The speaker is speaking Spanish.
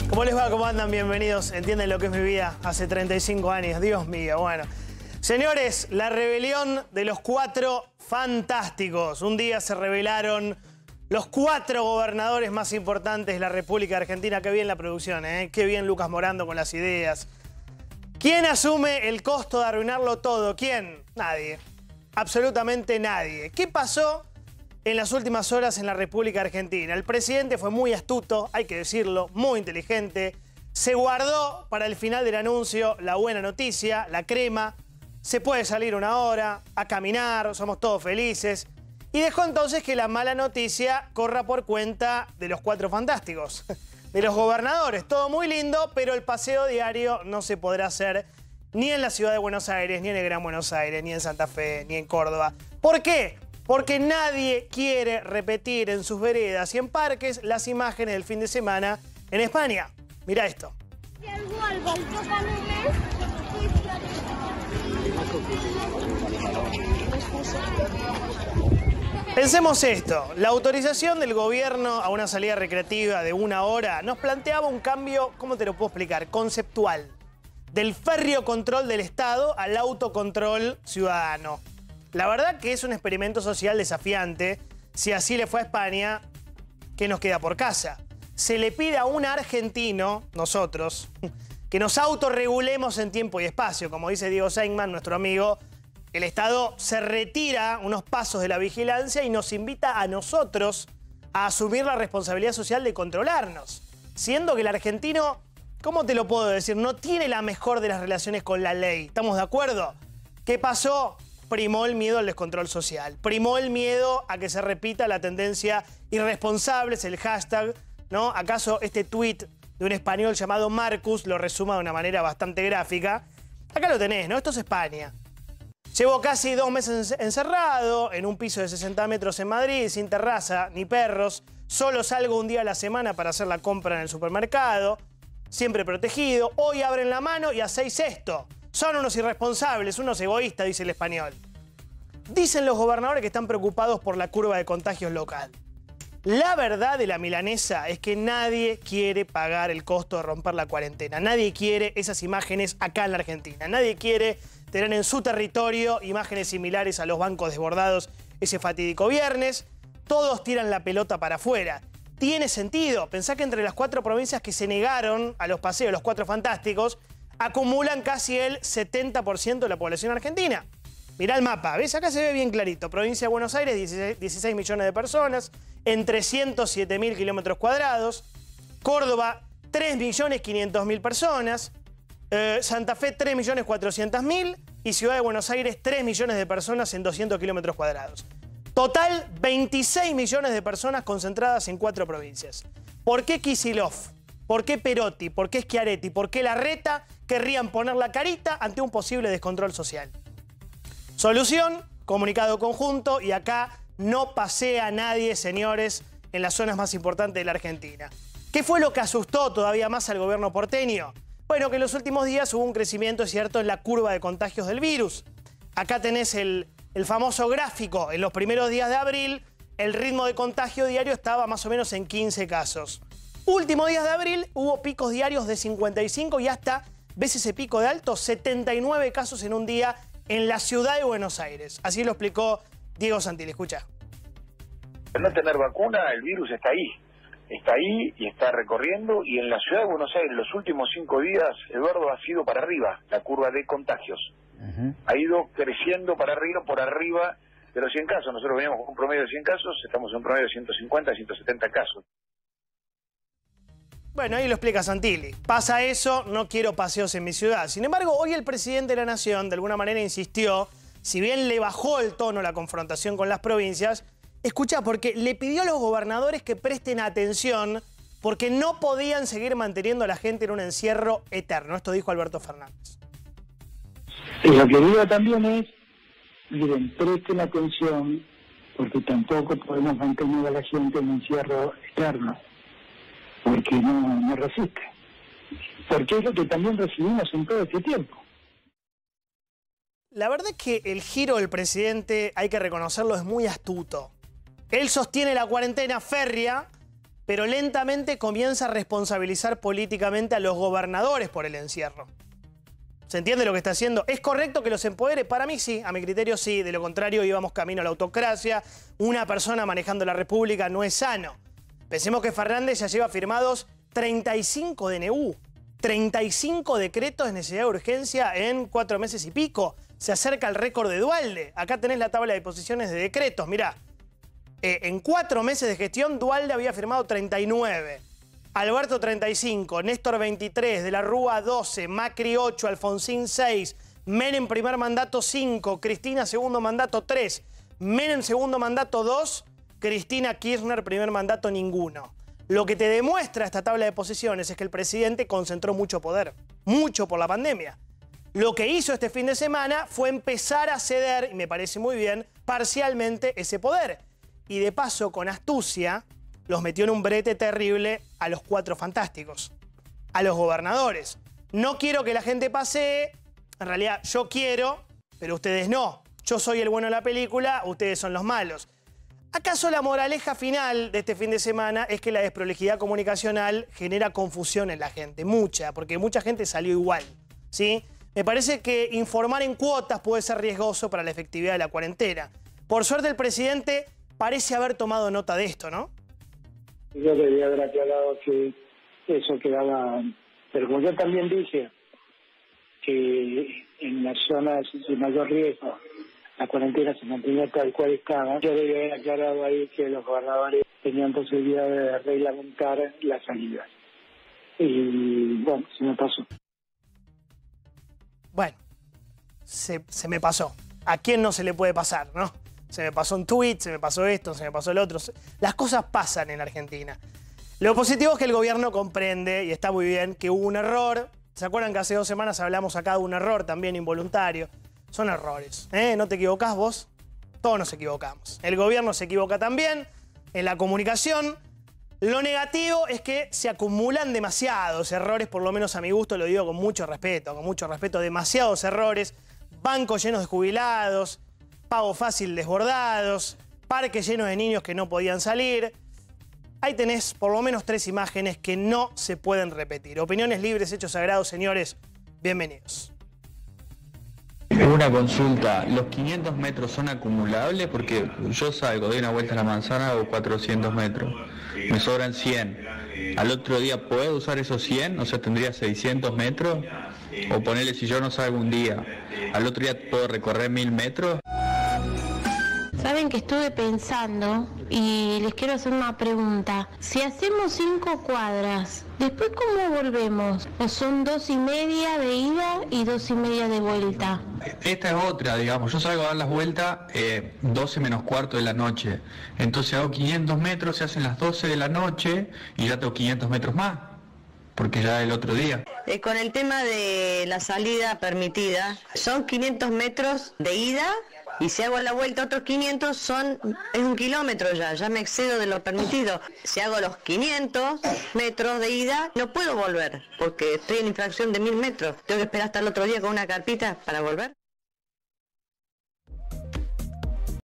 ¿Cómo les va? ¿Cómo andan? Bienvenidos. Entienden lo que es mi vida hace 35 años. Dios mío, bueno. Señores, la rebelión de los 4 fantásticos. Un día se rebelaron los 4 gobernadores más importantes de la República Argentina. Qué bien la producción, ¿eh? Qué bien Lucas Morando con las ideas. ¿Quién asume el costo de arruinarlo todo? ¿Quién? Nadie. Absolutamente nadie. ¿Qué pasó en las últimas horas en la República Argentina? El presidente fue muy astuto, hay que decirlo, muy inteligente. Se guardó para el final del anuncio la buena noticia, la crema. Se puede salir una hora, a caminar, somos todos felices. Y dejó entonces que la mala noticia corra por cuenta de los 4 fantásticos, de los gobernadores. Todo muy lindo, pero el paseo diario no se podrá hacer ni en la ciudad de Buenos Aires, ni en el Gran Buenos Aires, ni en Santa Fe, ni en Córdoba. ¿Por qué? Porque nadie quiere repetir en sus veredas y en parques las imágenes del fin de semana en España. Mirá esto. Pensemos esto, la autorización del gobierno a una salida recreativa de 1 hora nos planteaba un cambio, ¿cómo te lo puedo explicar? Conceptual. Del férreo control del Estado al autocontrol ciudadano. La verdad que es un experimento social desafiante. Si así le fue a España, ¿qué nos queda por casa? Se le pide a un argentino, nosotros, que nos autorregulemos en tiempo y espacio. Como dice Diego Seigman, nuestro amigo, el Estado se retira unos pasos de la vigilancia y nos invita a nosotros a asumir la responsabilidad social de controlarnos. Siendo que el argentino, ¿cómo te lo puedo decir? No tiene la mejor de las relaciones con la ley. ¿Estamos de acuerdo? ¿Qué pasó? Primó el miedo al descontrol social. Primó el miedo a que se repita la tendencia irresponsable, es el hashtag, ¿no? ¿Acaso este tuit de un español llamado Marcus lo resuma de una manera bastante gráfica? Acá lo tenés, ¿no? Esto es España. Llevo casi 2 meses encerrado en un piso de 60 metros en Madrid, sin terraza ni perros. Solo salgo un día a la semana para hacer la compra en el supermercado. Siempre protegido. Hoy abren la mano y hacéis esto. Son unos irresponsables, unos egoístas, dice el español. Dicen los gobernadores que están preocupados por la curva de contagios local. La verdad de la milanesa es que nadie quiere pagar el costo de romper la cuarentena. Nadie quiere esas imágenes acá en la Argentina. Nadie quiere tener en su territorio imágenes similares a los bancos desbordados ese fatídico viernes. Todos tiran la pelota para afuera. Tiene sentido. Pensá que entre las 4 provincias que se negaron a los paseos, los 4 fantásticos, acumulan casi el 70% de la población argentina. Mirá el mapa, ¿ves? Acá se ve bien clarito. Provincia de Buenos Aires, 16 millones de personas, en 307.000 kilómetros cuadrados. Córdoba, 3.500.000 personas. Santa Fe, 3.400.000. Y Ciudad de Buenos Aires, 3 millones de personas en 200 kilómetros cuadrados. Total, 26 millones de personas concentradas en 4 provincias. ¿Por qué Kicillof? ¿Por qué Perotti? ¿Por qué Schiaretti? ¿Por qué Larreta querrían poner la carita ante un posible descontrol social? Solución, comunicado conjunto, y acá no pasea nadie, señores, en las zonas más importantes de la Argentina. ¿Qué fue lo que asustó todavía más al gobierno porteño? Bueno, que en los últimos días hubo un crecimiento, es cierto, en la curva de contagios del virus. Acá tenés el famoso gráfico. En los primeros días de abril, el ritmo de contagio diario estaba más o menos en 15 casos. Últimos días de abril hubo picos diarios de 55 y hasta, ¿ves ese pico de alto? 79 casos en un día en la ciudad de Buenos Aires. Así lo explicó Diego Santilli. Escucha. Al no tener vacuna, el virus está ahí. Está ahí y está recorriendo. Y en la ciudad de Buenos Aires, los últimos 5 días, Eduardo, ha sido para arriba la curva de contagios. Ha ido creciendo para arriba, por arriba de los 100 casos. Nosotros veníamos con un promedio de 100 casos, estamos en un promedio de 150, 170 casos. Bueno, ahí lo explica Santilli. Pasa eso, no quiero paseos en mi ciudad. Sin embargo, hoy el presidente de la Nación de alguna manera insistió, si bien le bajó el tono la confrontación con las provincias, escucha, porque le pidió a los gobernadores que presten atención porque no podían seguir manteniendo a la gente en un encierro eterno. Esto dijo Alberto Fernández. Y lo que digo también es, miren, presten atención porque tampoco podemos mantener a la gente en un encierro eterno. Porque no resiste. Porque es lo que también recibimos en todo este tiempo. La verdad es que el giro del presidente, hay que reconocerlo, es muy astuto. Él sostiene la cuarentena férrea, pero lentamente comienza a responsabilizar políticamente a los gobernadores por el encierro. ¿Se entiende lo que está haciendo? ¿Es correcto que los empodere? Para mí sí, a mi criterio sí. De lo contrario íbamos camino a la autocracia. Una persona manejando la República no es sano. Pensemos que Fernández ya lleva firmados 35 DNU, 35 decretos de necesidad de urgencia en 4 meses y pico. Se acerca el récord de Duhalde. Acá tenés la tabla de posiciones de decretos. Mirá, en 4 meses de gestión Duhalde había firmado 39. Alberto 35, Néstor 23, De la Rúa 12, Macri 8, Alfonsín 6, Menem primer mandato 5, Cristina segundo mandato 3, Menem segundo mandato 2, Cristina Kirchner primer mandato ninguno. Lo que te demuestra esta tabla de posiciones es que el presidente concentró mucho poder, mucho por la pandemia. Lo que hizo este fin de semana fue empezar a ceder, y me parece muy bien, parcialmente ese poder. Y de paso, con astucia, los metió en un brete terrible a los 4 fantásticos, a los gobernadores. No quiero que la gente pase, en realidad yo quiero, pero ustedes no. Yo soy el bueno de la película, ustedes son los malos. ¿Acaso la moraleja final de este fin de semana es que la desprolijidad comunicacional genera confusión en la gente? Mucha, porque mucha gente salió igual, ¿sí? Me parece que informar en cuotas puede ser riesgoso para la efectividad de la cuarentena. Por suerte el presidente parece haber tomado nota de esto, ¿no? Yo debía haber aclarado que eso quedaba, pero como yo también dije que en las zonas de mayor riesgo la cuarentena se mantenía tal cual estaba, yo debía haber aclarado ahí que los gobernadores tenían posibilidad de reglamentar las salidas. Y bueno, se me pasó. Bueno, se me pasó. ¿A quién no se le puede pasar, no? Se me pasó un tuit, se me pasó esto, se me pasó el otro. Las cosas pasan en Argentina. Lo positivo es que el gobierno comprende, y está muy bien, que hubo un error. ¿Se acuerdan que hace 2 semanas hablamos acá de un error también involuntario? Son errores, ¿eh? ¿No te equivocás vos? Todos nos equivocamos. El gobierno se equivoca también en la comunicación. Lo negativo es que se acumulan demasiados errores, por lo menos a mi gusto, lo digo con mucho respeto, demasiados errores. Bancos llenos de jubilados, pago fácil desbordados, parques llenos de niños que no podían salir. Ahí tenés por lo menos 3 imágenes que no se pueden repetir. Opiniones libres, hechos sagrados, señores. Bienvenidos. Una consulta, ¿los 500 metros son acumulables? Porque yo salgo, doy una vuelta a la manzana, hago 400 metros, me sobran 100. ¿Al otro día puedo usar esos 100? O sea, ¿tendría 600 metros? O ponerle, si yo no salgo un día, ¿al otro día puedo recorrer 1000 metros? Saben que estuve pensando y les quiero hacer una pregunta. Si hacemos 5 cuadras, ¿después cómo volvemos? ¿O son 2,5 de ida y 2,5 de vuelta? Esta es otra, digamos. Yo salgo a dar las vueltas 12 menos cuarto de la noche. Entonces hago 500 metros, se hacen las 12 de la noche y ya tengo 500 metros más, porque ya es el otro día. Con el tema de la salida permitida, son 500 metros de ida. Y si hago la vuelta otros 500 es 1 kilómetro ya me excedo de lo permitido. Si hago los 500 metros de ida, no puedo volver, porque estoy en infracción de 1000 metros. Tengo que esperar hasta el otro día con una carpita para volver.